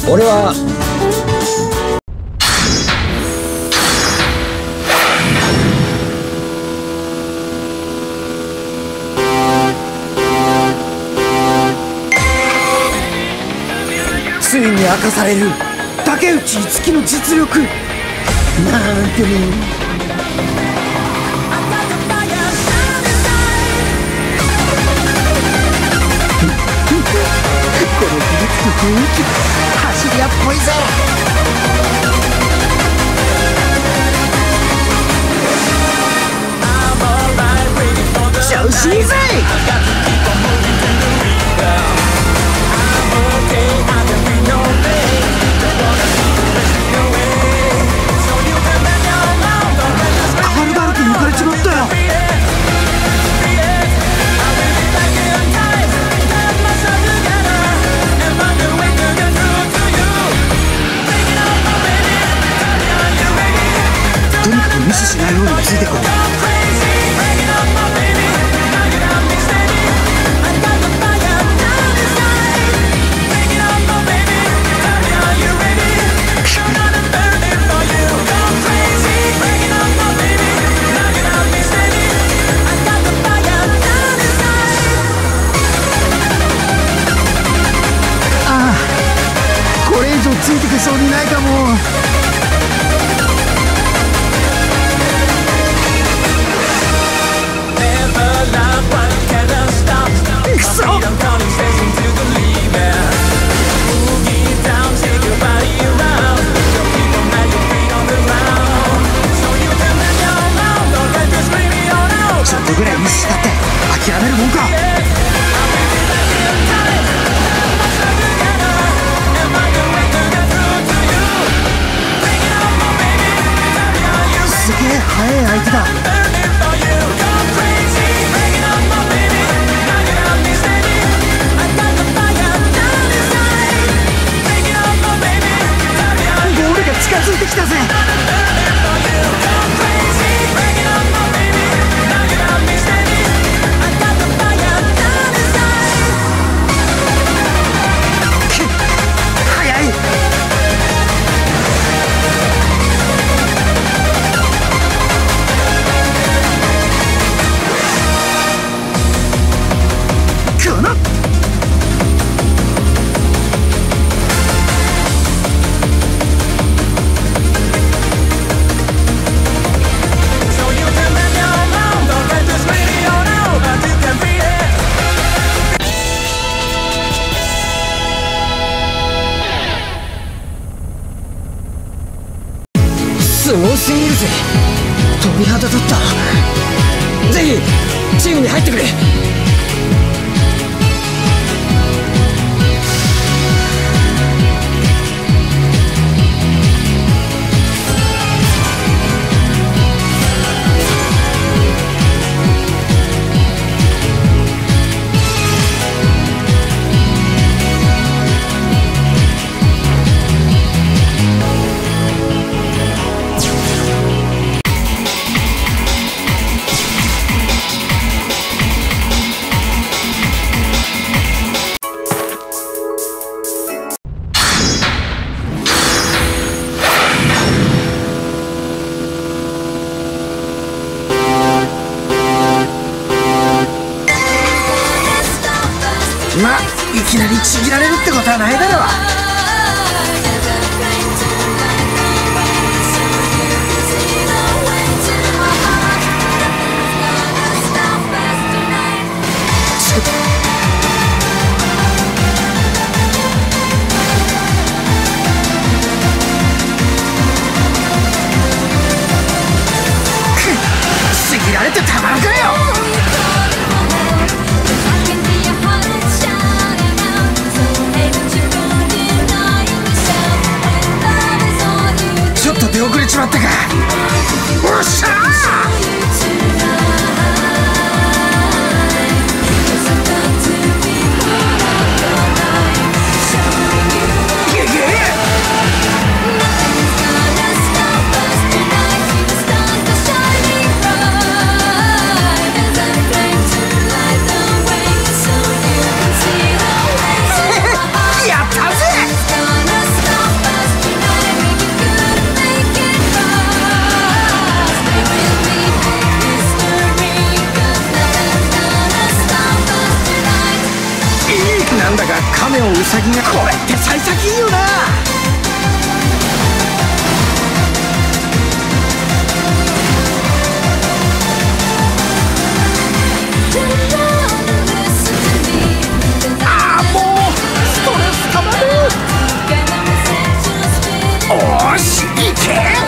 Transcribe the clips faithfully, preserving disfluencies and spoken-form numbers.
俺はついに明かされる竹内樹の実力なんてね。この響く雰囲気走り屋っぽいぜ。調子いいぜ。軽々と抜かれちまったよ。とにかく無視しないようについてこう。ああ、これ以上ついてけそうにないかも。くそ！ちょっとぐらい無視したって諦めるもんか。すげえ速い相手だ。近づいてきたぜ。速い。このすごすぎるぜ。鳥肌だった。ぜひチームに入ってくれ。まあいきなりちぎられるってことはないだろう。ちぎられてたまるかよ。 亀をウサギが、これって幸先いいよな。ああ、もうストレスたまる。おーし、いけ。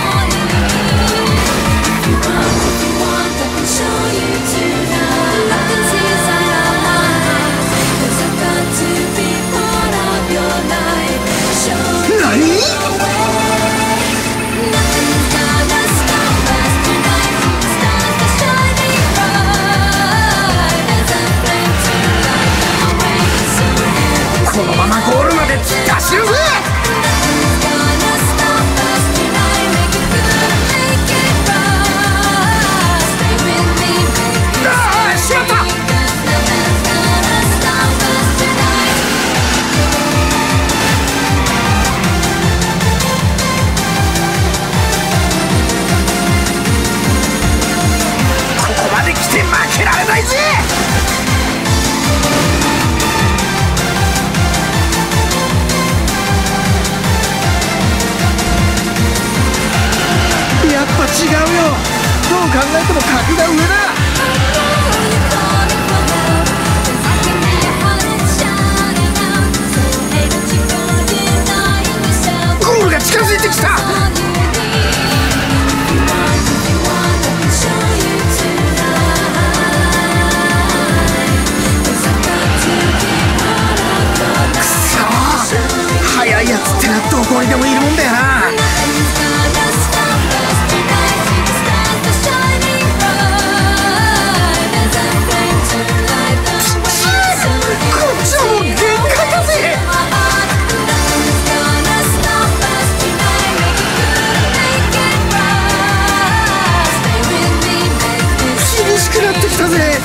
このままゴールまで突っ走るぜ。ああ、しまった。ここまで来て負けられないぜ。やっぱ違うよ。どう考えても格が上だ。ゴールが近づいてきた。くそー、速いやつってのはどこにでもいるもんだよな。厳しくなってきたぜ。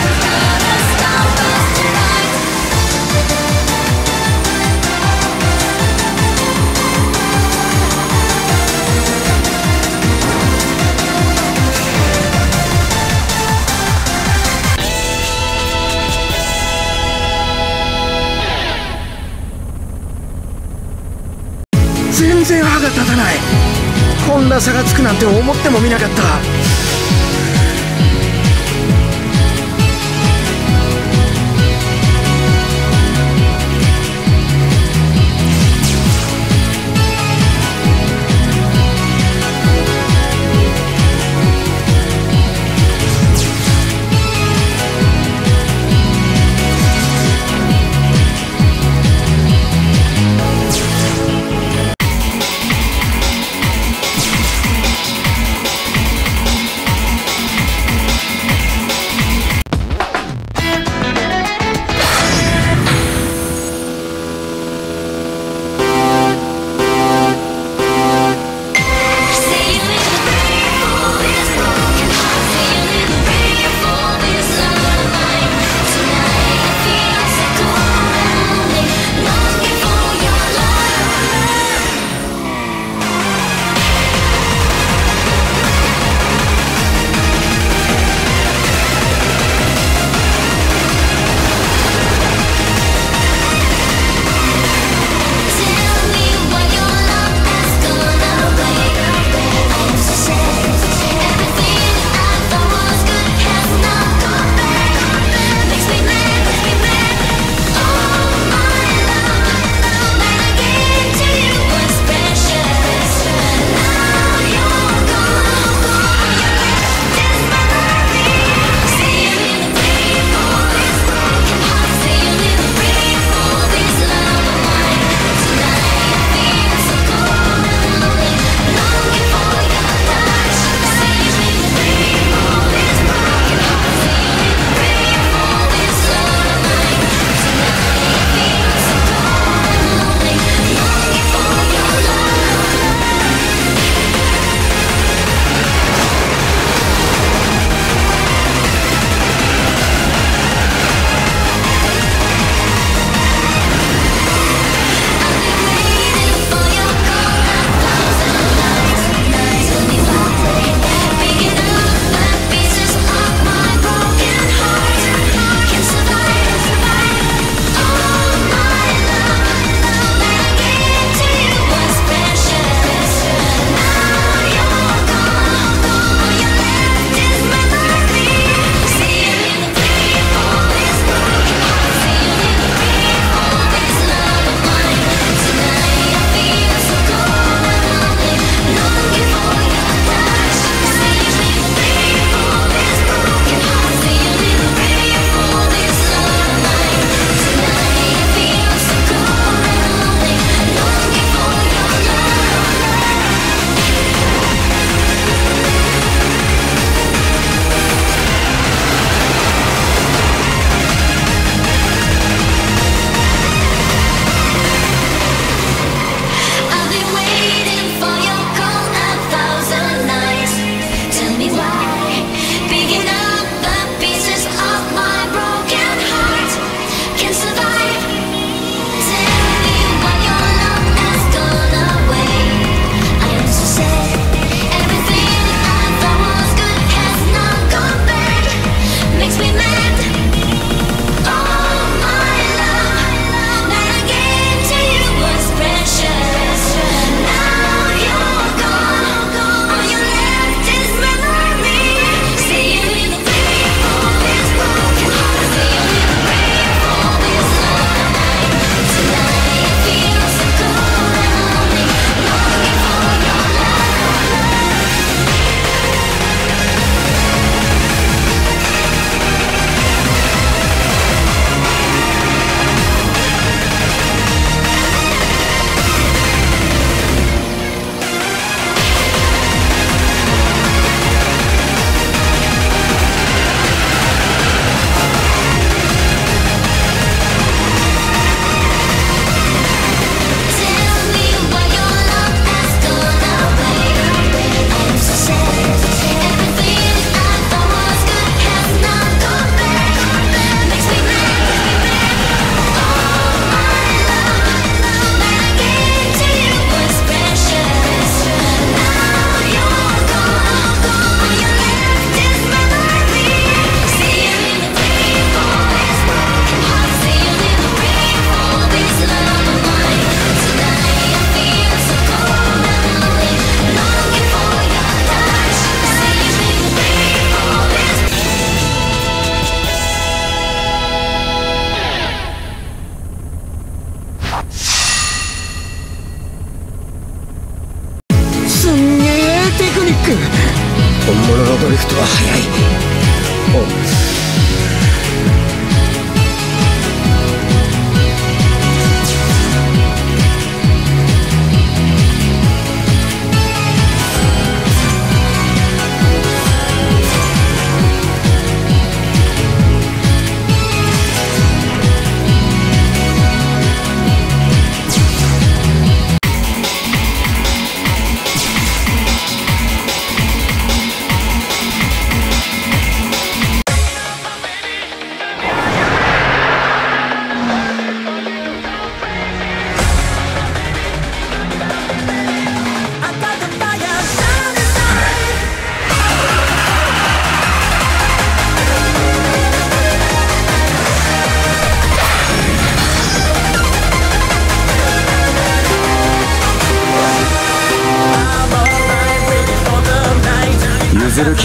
全然歯が立たない。こんな差がつくなんて思ってもみなかった。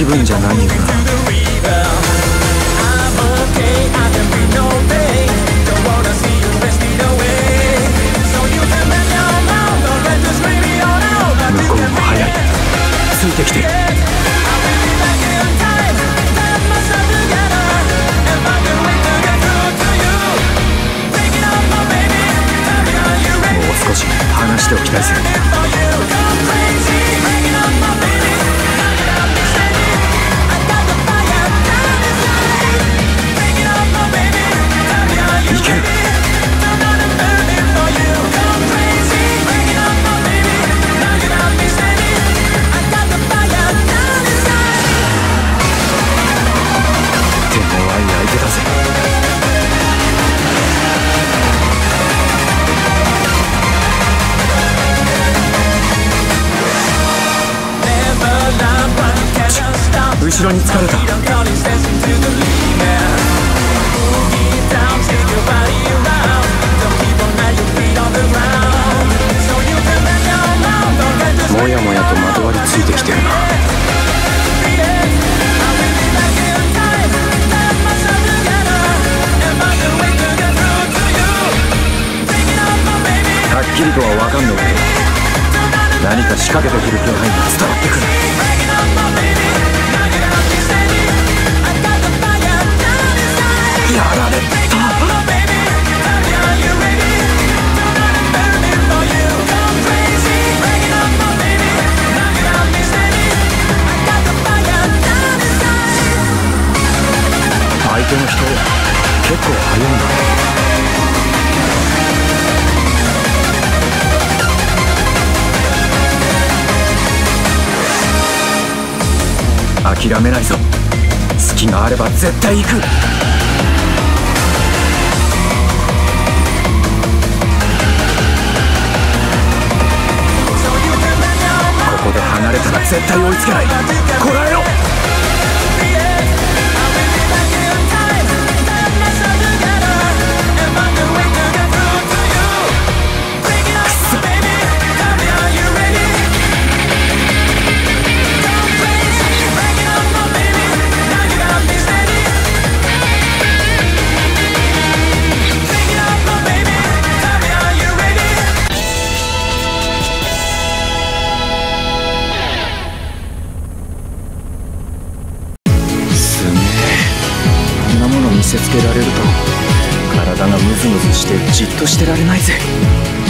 気分じゃないよな。向こうも速い。ついてきてる。もう少し話しておきたいぜ。いける。手強い相手だぜ。後ろに疲れた。もやもやとまとわりついてきてるな。はっきりとは分かんないけど、何か仕掛けてくる気配が伝わってくる。やられた。相手の人結構速いな。諦めないぞ。隙があれば絶対行く。ここで離れたら絶対追いつけない。こらえろ。見せつけられると体がムズムズしてじっとしてられないぜ。